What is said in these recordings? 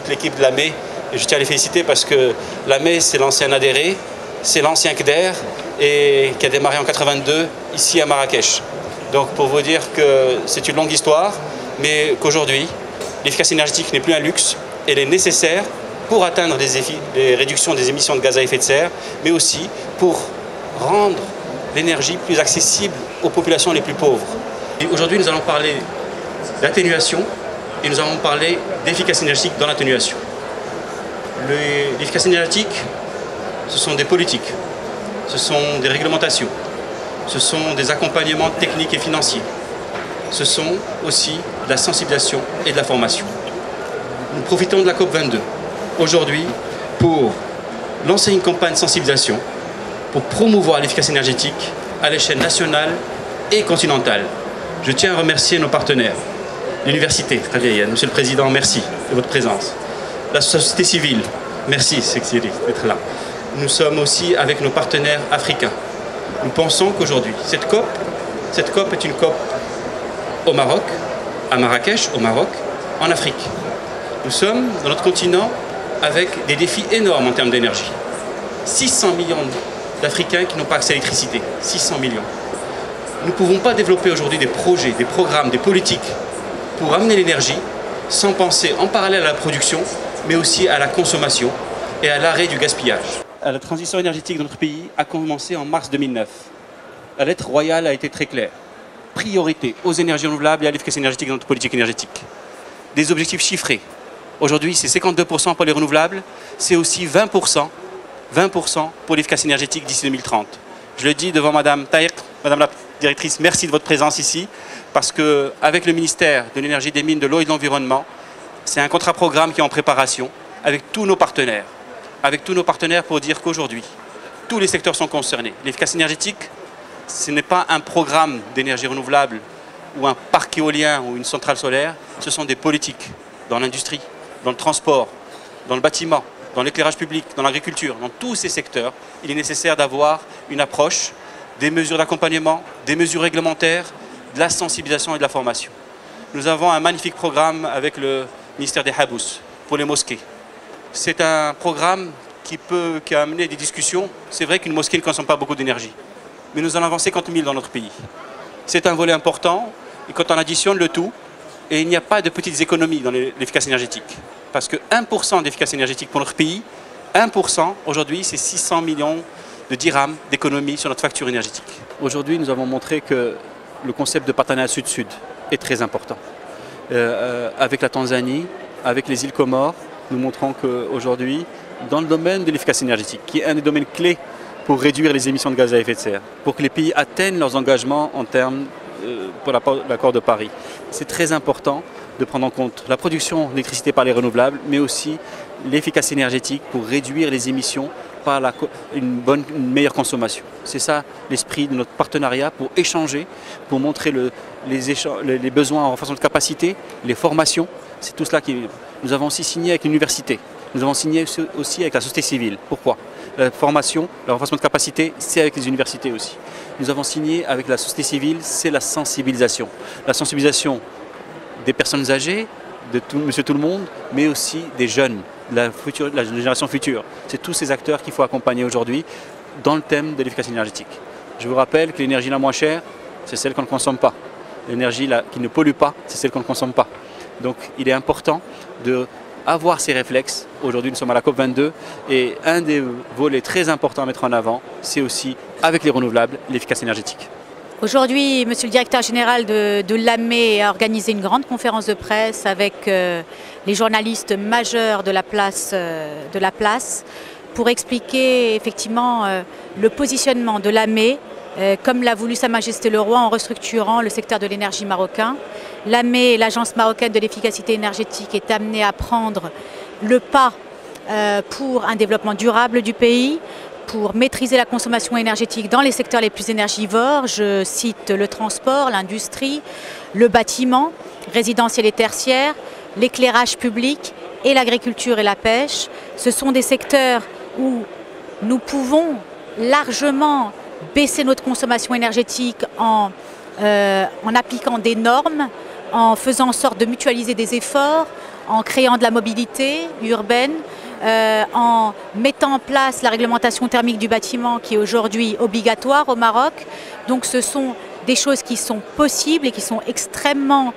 l'équipe de l'AME. Et je tiens à les féliciter parce que l'AME, c'est l'ancien ADERE, c'est l'ancien CDER, et qui a démarré en 82 ici à Marrakech. Donc pour vous dire que c'est une longue histoire, mais qu'aujourd'hui, l'efficacité énergétique n'est plus un luxe, elle est nécessaire pour atteindre les réductions des émissions de gaz à effet de serre, mais aussi pour rendre l'énergie plus accessible aux populations les plus pauvres. Aujourd'hui, nous allons parler d'atténuation et nous allons parler d'efficacité énergétique dans l'atténuation. L'efficacité énergétique, ce sont des politiques, ce sont des réglementations, ce sont des accompagnements techniques et financiers, ce sont aussi de la sensibilisation et de la formation. Nous profitons de la COP22 aujourd'hui pour lancer une campagne de sensibilisation pour promouvoir l'efficacité énergétique à l'échelle nationale et continentale. Je tiens à remercier nos partenaires, l'Université Très Vieille. Monsieur le Président, merci de votre présence. La société civile, merci d'être là. Nous sommes aussi avec nos partenaires africains. Nous pensons qu'aujourd'hui, cette COP est une COP au Maroc, à Marrakech, au Maroc, en Afrique. Nous sommes dans notre continent avec des défis énormes en termes d'énergie. 600 millions d'Africains qui n'ont pas accès à l'électricité. 600 millions. Nous ne pouvons pas développer aujourd'hui des projets, des programmes, des politiques pour amener l'énergie sans penser en parallèle à la production, mais aussi à la consommation et à l'arrêt du gaspillage. La transition énergétique de notre pays a commencé en mars 2009. La lettre royale a été très claire. Priorité aux énergies renouvelables et à l'efficacité énergétique dans notre politique énergétique. Des objectifs chiffrés. Aujourd'hui, c'est 52% pour les renouvelables, c'est aussi 20% pour l'efficacité énergétique d'ici 2030. Je le dis devant Madame Taïk, Madame la Directrice, merci de votre présence ici, parce qu'avec le ministère de l'Énergie, des Mines, de l'Eau et de l'Environnement, c'est un contrat-programme qui est en préparation avec tous nos partenaires. Avec tous nos partenaires pour dire qu'aujourd'hui, tous les secteurs sont concernés. L'efficacité énergétique, ce n'est pas un programme d'énergie renouvelable ou un parc éolien ou une centrale solaire, ce sont des politiques dans l'industrie, dans le transport, dans le bâtiment, dans l'éclairage public, dans l'agriculture, dans tous ces secteurs. Il est nécessaire d'avoir une approche, des mesures d'accompagnement, des mesures réglementaires, de la sensibilisation et de la formation. Nous avons un magnifique programme avec le ministère des Habous pour les mosquées. C'est un programme qui a amené des discussions. C'est vrai qu'une mosquée ne consomme pas beaucoup d'énergie, mais nous en avons 50 000 dans notre pays. C'est un volet important, et quand on additionne le tout, et il n'y a pas de petites économies dans l'efficacité énergétique. Parce que 1% d'efficacité énergétique pour notre pays, 1% aujourd'hui, c'est 600 millions de dirhams d'économies sur notre facture énergétique. Aujourd'hui, nous avons montré que le concept de partenariat sud-sud est très important. Avec la Tanzanie, avec les îles Comores, nous montrons qu'aujourd'hui, dans le domaine de l'efficacité énergétique, qui est un des domaines clés pour réduire les émissions de gaz à effet de serre, pour que les pays atteignent leurs engagements en termes pour l'accord de Paris. C'est très important de prendre en compte la production d'électricité par les renouvelables, mais aussi l'efficacité énergétique pour réduire les émissions par une meilleure consommation. C'est ça l'esprit de notre partenariat, pour échanger, pour montrer les besoins en renforcement de capacité, les formations. C'est tout cela nous avons aussi signé avec l'université. Nous avons signé aussi avec la société civile. Pourquoi? La formation, le renforcement de capacité, c'est avec les universités aussi. Nous avons signé avec la société civile, c'est la sensibilisation. La sensibilisation des personnes âgées, de monsieur tout le monde, mais aussi des jeunes, de la génération future. C'est tous ces acteurs qu'il faut accompagner aujourd'hui dans le thème de l'efficacité énergétique. Je vous rappelle que l'énergie la moins chère, c'est celle qu'on ne consomme pas. L'énergie qui ne pollue pas, c'est celle qu'on ne consomme pas. Donc il est important d'avoir ces réflexes. Aujourd'hui, nous sommes à la COP22 et un des volets très importants à mettre en avant, c'est aussi, avec les renouvelables, l'efficacité énergétique. Aujourd'hui, Monsieur le Directeur Général de l'AME a organisé une grande conférence de presse avec les journalistes majeurs de la place pour expliquer effectivement le positionnement de l'AME, comme l'a voulu Sa Majesté le Roi en restructurant le secteur de l'énergie marocain. L'AME, l'Agence marocaine de l'efficacité énergétique, est amenée à prendre le pas pour un développement durable du pays, pour maîtriser la consommation énergétique dans les secteurs les plus énergivores. Je cite le transport, l'industrie, le bâtiment, résidentiel et tertiaire, l'éclairage public et l'agriculture et la pêche. Ce sont des secteurs où nous pouvons largement baisser notre consommation énergétique en appliquant des normes, en faisant en sorte de mutualiser des efforts, en créant de la mobilité urbaine, en mettant en place la réglementation thermique du bâtiment qui est aujourd'hui obligatoire au Maroc. Donc ce sont des choses qui sont possibles et qui sont extrêmement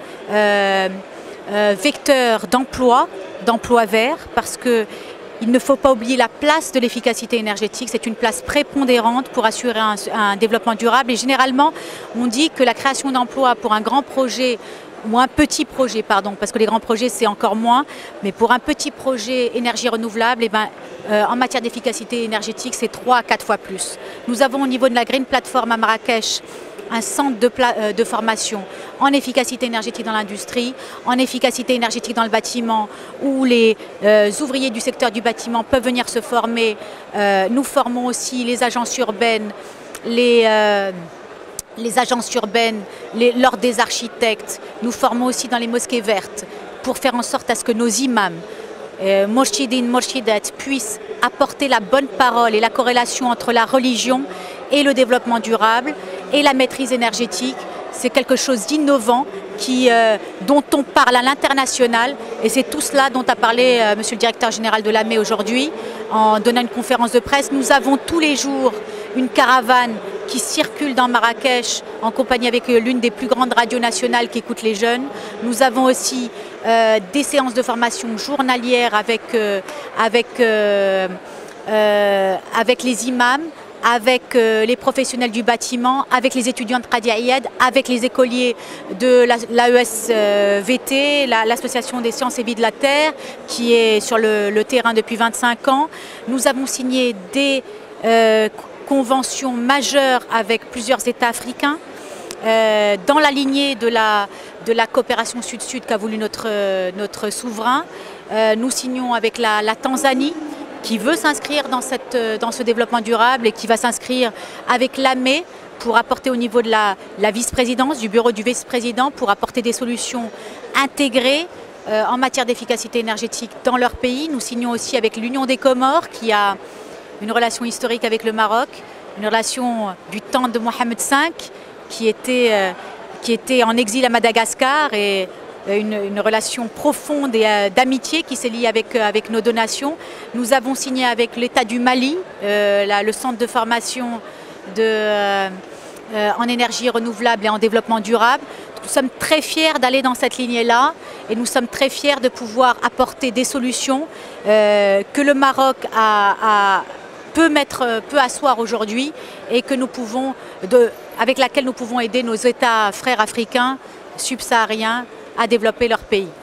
vecteurs d'emploi verts, parce qu'il ne faut pas oublier la place de l'efficacité énergétique. C'est une place prépondérante pour assurer un développement durable. Et généralement, on dit que la création d'emplois pour un grand projet, ou un petit projet, pardon, parce que les grands projets c'est encore moins, mais pour un petit projet énergie renouvelable, en matière d'efficacité énergétique, c'est 3 à 4 fois plus. Nous avons au niveau de la Green Platform à Marrakech un centre de formation en efficacité énergétique dans l'industrie, en efficacité énergétique dans le bâtiment, où les ouvriers du secteur du bâtiment peuvent venir se former. Nous formons aussi les agences urbaines, l'ordre des architectes. Nous formons aussi dans les mosquées vertes pour faire en sorte à ce que nos imams, Morshidin, Morshidat, puissent apporter la bonne parole et la corrélation entre la religion et le développement durable et la maîtrise énergétique. C'est quelque chose d'innovant dont on parle à l'international, et c'est tout cela dont a parlé Monsieur le directeur général de l'AME aujourd'hui en donnant une conférence de presse. Nous avons tous les jours une caravane qui circule dans Marrakech en compagnie avec l'une des plus grandes radios nationales qui écoute les jeunes. Nous avons aussi des séances de formation journalières avec les imams, avec les professionnels du bâtiment, avec les étudiants de Qadi Ayad, avec les écoliers de l'AESVT, l'Association des sciences et vie de la Terre, qui est sur le terrain depuis 25 ans. Nous avons signé des conventions majeures avec plusieurs États africains, dans la lignée de la coopération sud-sud qu'a voulu notre souverain. Nous signons avec la Tanzanie, qui veut s'inscrire dans ce développement durable et qui va s'inscrire avec l'AME pour apporter au niveau de la vice-présidence, du bureau du vice-président, pour apporter des solutions intégrées en matière d'efficacité énergétique dans leur pays. Nous signons aussi avec l'Union des Comores, qui a une relation historique avec le Maroc, une relation du temps de Mohamed V, qui était en exil à Madagascar, et une relation profonde et d'amitié qui s'est liée avec nos deux nations. Nous avons signé avec l'État du Mali, le centre de formation en énergie renouvelable et en développement durable. Nous sommes très fiers d'aller dans cette lignée-là, et nous sommes très fiers de pouvoir apporter des solutions que le Maroc peut asseoir aujourd'hui, et que avec laquelle nous pouvons aider nos États frères africains subsahariens à développer leur pays.